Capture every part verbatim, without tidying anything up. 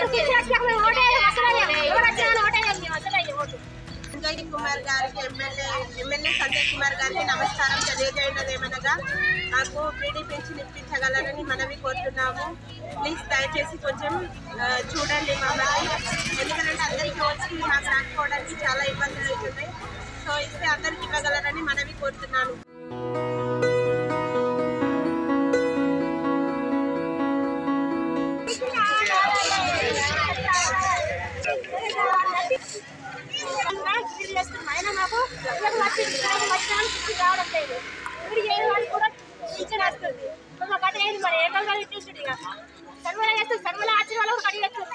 సంజయ్ కుమార్ గారికి MLA MLA Sanjay Kumar గారికి నమస్కారం తెలియజేయడమేమనగా నాకు పీడీ పెన్షన్ ఇప్పించగలరని మనవి కోరుతున్నాము. ప్లీజ్ దయచేసి కొంచెం చూడండి మమ్మల్ని, ఎందుకంటే అందరికీ వచ్చి నాకు రాకపోవడానికి చాలా ఇబ్బందులు అవుతున్నాయి. సో ఇస్తే అందరికి ఇవ్వగలరని మనవి కోరుతున్నాను. అయినా నాకు రావడం లేదు. ఇప్పుడు ఏ వాళ్ళు కూడా పింఛన్ వస్తుంది. మా కథ ఏంది మరి ఏ కలగా ఇచ్చేస్తుంది. ఇక సర్వల చేస్తే సర్వల ఆచిన వాళ్ళు కడి చేస్తుంది.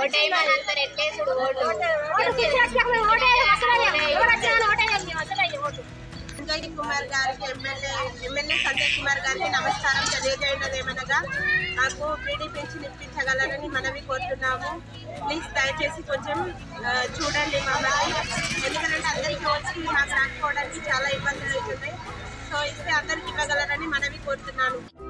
సంజయ్ కుమార్ గారికి ఎమ్మెల్యే ఎమ్మెల్యే సంజయ్ కుమార్ గారికి నమస్కారం తెలియజేయడమేమనగా నాకు పీడీ పెన్షన్ ఇప్పించగలరని మనవి కోరుతున్నాము. ప్లీజ్ దయచేసి కొంచెం చూడండి మమ్మల్ని, ఎందుకంటే అందరికీ వచ్చి నాకు రాకపోవడానికి చాలా ఇబ్బందులు అవుతున్నాయి. సో ఇస్తే అందరికి ఇవ్వగలరని మనవి కోరుతున్నాను.